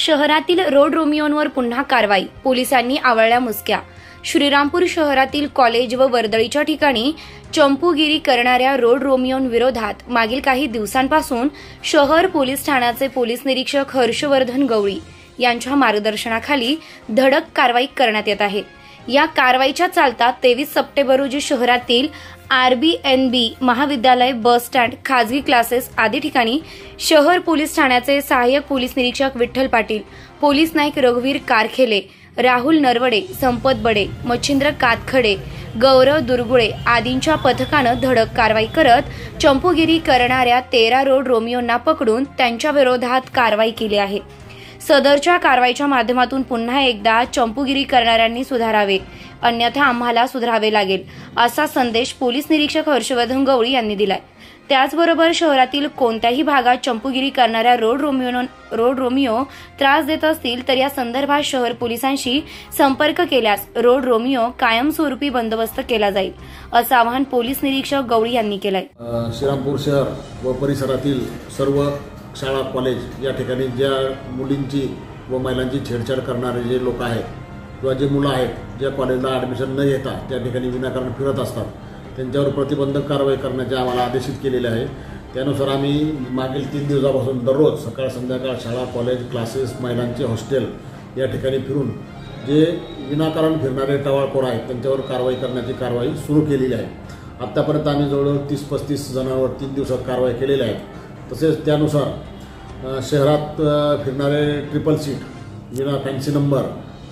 शहरातील रोड रोमियोंवर पुन्हा कारवाई, पोलिसांनी आवळल्या मुसक्या। श्रीरामपूर शहरातील कॉलेज व वर्दळीच्या ठिकाणी चंपूगिरी करणाऱ्या रोड रोमियोंविरोधात मागील काही दिवसांपासून शहर पोलीस ठाण्याचे पोलीस निरीक्षक हर्षवर्धन गवळी यांच्या मार्गदर्शनाखाली धडक कारवाई करण्यात येत आहे। या कारवाईच्या चालता 23 सप्टेंबर रोजी शहरातील आरबीएनबी महाविद्यालय, बस स्टँड, खाजगी क्लासेस आदी ठिकाणी शहर पोलीस ठाण्याचे सहाय्यक पोलीस निरीक्षक विठ्ठल पाटील, पोलीस नाईक रघुवीर कारखेले, राहुल नरवडे, संपत बडे, मच्छिंद्र कातखडे, गौरव दुर्गुळे आदींच्या पथकानं धडक कारवाई करत चंपूगिरी करणाऱ्या 13 रोड रोमियोंना पकडून त्यांच्या विरोधात कारवाई केली आहे। सदरच्या कारवाईच्या माध्यमातून पुन्हा एकदा चंपूगिरी करणाऱ्यांनी सुधारावे, अन्यथा आम्हाला सुधारावे लागेल, असा संदेश पोलीस निरीक्षक हर्षवर्धन गवळी यांनी दिलाय। त्याचबरोबर शहरातील कोणत्याही भागात चंपूगिरी करणाऱ्या रोड रोमियो त्रास देत असतील तर या संदर्भात शहर पोलिसांशी संपर्क केल्यास रोड रोमियो कायमस्वरूपी बंदोबस्त केला जाईल, असं आवाहन पोलीस निरीक्षक गवळी यांनी केलंय। श्रीरामपूर शहर व परिसरातील सर्व शाळा, कॉलेज या ठिकाणी ज्या मुलींची व महिलांची छेडछाड करणारे जे लोक आहेत किंवा जे मुलं आहेत, ज्या कॉलेजला ॲडमिशन न घेता त्या ठिकाणी विनाकारण फिरत असतात, त्यांच्यावर प्रतिबंधक कारवाई करण्याचे आम्हाला आदेशित केलेले आहे। त्यानुसार आम्ही मागील 3 दिवसापासून दररोज सकाळ संध्याकाळ शाळा, कॉलेज, क्लासेस, महिलांचे हॉस्टेल या ठिकाणी फिरून जे विनाकारण फिरणारे टवाळखोर आहेत त्यांच्यावर कारवाई करण्याची कारवाई सुरू केलेली आहे। आत्तापर्यंत आम्ही जवळजवळ 30-35 जणांवर 3 दिवसात कारवाई केलेल्या आहेत। तसेच त्यानुसार शहरात फिरणारे ट्रिपल सीट, विना फॅन्सी नंबर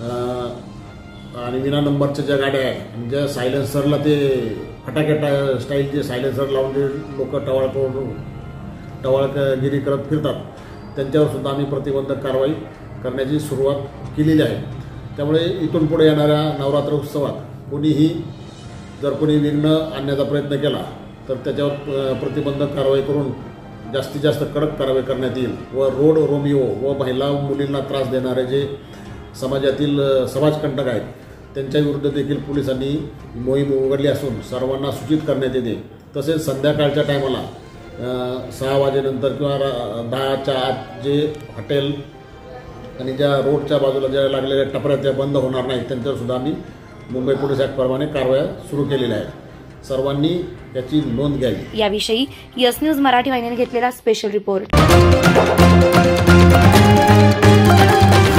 आणि विना नंबरच्या ज्या गाड्या आहेत आणि ज्या सायलेन्सरला ते फटाके स्टाईल जे सायलेन्सर लावून जे लोक टवाळगिरी करत फिरतात त्यांच्यावर सुद्धा आम्ही प्रतिबंधक कारवाई करण्याची सुरुवात केलेली आहे। त्यामुळे इथून पुढे येणाऱ्या नवरात्र उत्सवात कोणीही जर कोणी विघ्न आणण्याचा प्रयत्न केला तर त्याच्यावर प्रतिबंधक कारवाई करून जास्तीत जास्त कडक कारवाई करण्यात येईल व रोड रोमियो व महिला मुलींना त्रास देणारे जे समाजातील समाजकंटक आहेत त्यांच्या विरुद्ध देखील पोलिसांनी मोहीम उघडली असून सर्वांना सूचित करण्यात येते। तसेच संध्याकाळच्या टायमाला 6 वाजेनंतर किंवा 10च्या आत जे हॉटेल आणि ज्या रोडच्या बाजूला ज्या लागलेल्या टपऱ्या त्या बंद होणार नाहीत त्यांच्यावर सुद्धा आम्ही मुंबई पोलीस ॲक्टप्रमाणे कारवाया सुरू केलेल्या आहेत। सर्वांनी याची नोंद घ्यावी। याविषयी यस न्यूज मराठी वाहिनीने घेतलेला स्पेशल रिपोर्ट।